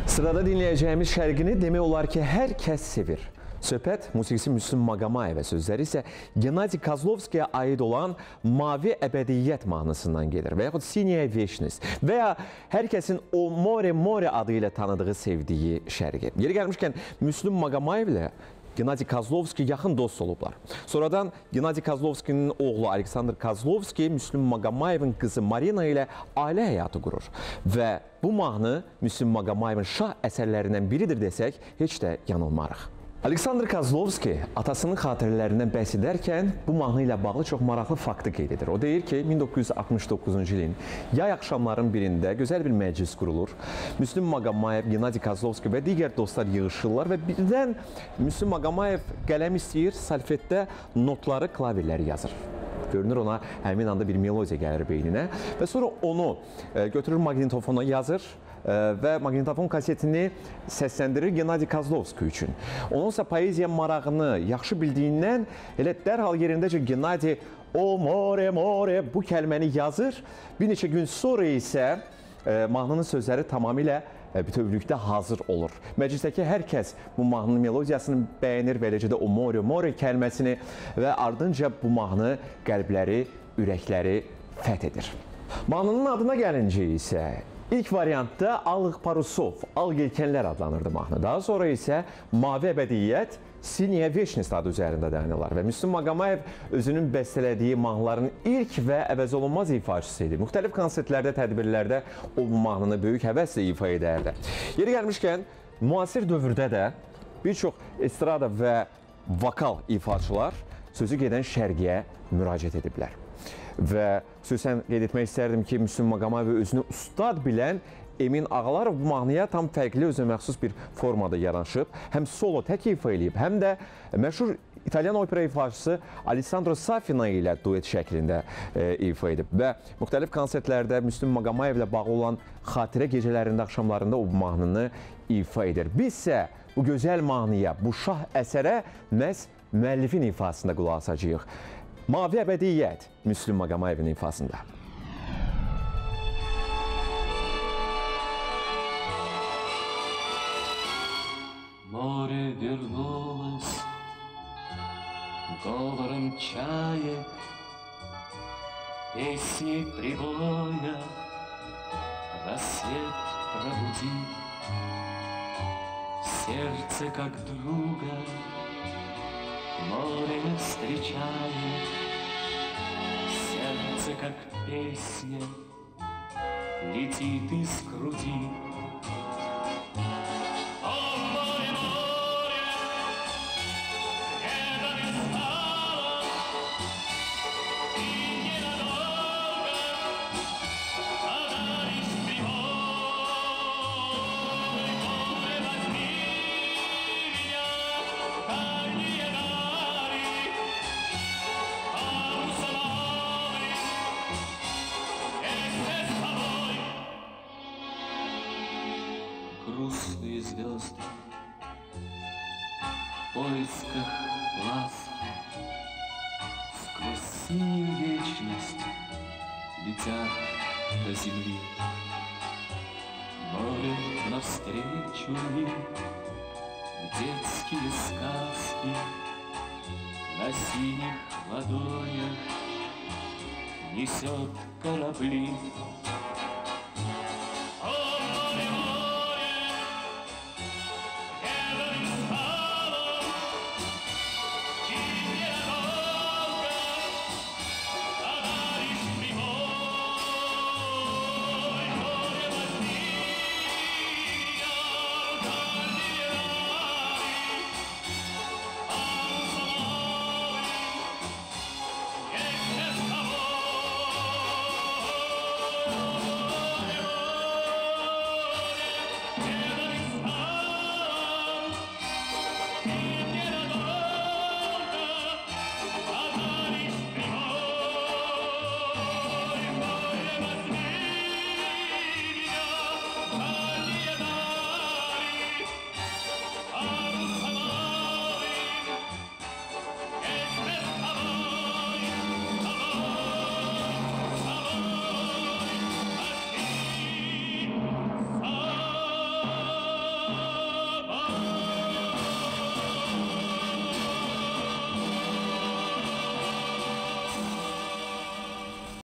Sırada dinləyəcəyimiz şərqini demək olar ki, hər kəs sevir. Söhbət musiqisi Müslüm Maqomayevə, sözləri isə Gennadiy Kozlovskiyə aid olan Mavi Əbədiyyət mahnısından gedir və yaxud Siniya Veşnis və ya hər kəsin o More More adı ilə tanıdığı, sevdiyi şərqi. Yeri gəlmişkən Müslüm Maqomayev ilə Gennadiy Kozlovski yaxın dost olublar. Sonradan Gennadiy Kozlovskinin oğlu Aleksandr Kozlovski Müslüm Maqomayevin qızı Marina ilə ailə həyatı qurur. Və bu mahnı Müslüm Maqomayevin şah əsərlərindən biridir desək, heç də yanılmarıq. Aleksandr Kozlovski atasının xatirələrindən bəhs edərkən bu mahnı ilə bağlı çox maraqlı faktı qeyd edir. O deyir ki, 1969-cu ilin yay axşamların birində gözəl bir məclis qurulur. Müslüm Maqomayev, Gennadiy Kozlovski və digər dostlar yığışırlar və birdən Müslüm Maqomayev qələm istəyir, salfetdə notları, klavirləri yazır. Görünür, ona həmin anda bir melodiya gəlir beyninə və sonra onu götürür maqnitofona yazır və maqnitofon kasetini səsləndirir Gennadiy Kozlovski üçün. Onunsa poeziya marağını yaxşı bildiyindən elə dərhal yerindəcə Gennadiy o more more bu kəlməni yazır. Bir neçə gün sonra isə mahnının sözləri tamamilə bütövlükdə hazır olur. Məclisdəki hər kəs bu mahnının melodiyasını bəyənir və eləcə də o more more kəlməsini və ardınca bu mahnı qəlbləri, ürəkləri fəth edir. Mahnının adına gəlincə isə İlk variantda Alıq Parusov, Al Yelkənlər adlanırdı mahnı. Daha sonra isə Mavi Əbədiyyət, Siniya Veşnis adı üzərində dayanırlar və Müslüm Maqomayev özünün bəstələdiyi mahnıların ilk və əvəzolunmaz ifaçısı idi. Müxtəlif konsertlərdə, tədbirlərdə o mahnını böyük həvəslə ifa edərdi. Yeri gəlmişkən, müasir dövrdə də bir çox estrada və vokal ifaçılar sözü gedən şərqiyə müraciət ediblər. Və xüsusən qeyd etmək istərdim ki, Müslüm Maqomayev özünü ustad bilən Emin Ağalarov bu mahnıya tam fərqli, özünə məxsus bir formada yanaşıb. Həm solo tək ifa eləyib, həm də məşhur İtalyan opera ifaçısı Alessandro Safina ilə duet şəklində ifa edib. Və müxtəlif konsertlərdə Müslüm Maqomayevlə bağlı olan xatirə gecələrində, axşamlarında o mahnını ifa edir. Biz isə bu gözəl mahnıya, bu şah əsərə məhz müəllifin ifasında qulaq asacağıq. Mavi Əbədiyyət, Müslüm Maqomayevin ifasında. Море вернулось говором чаек, песней прибоя рассвет пробуди. Сердце как друга море встречает, сердце как песня летит из груди. Грустные звезды в поисках ласки сквозь синюю вечность летят до земли. Море навстречу им в детские сказки на синих ладонях несет корабли.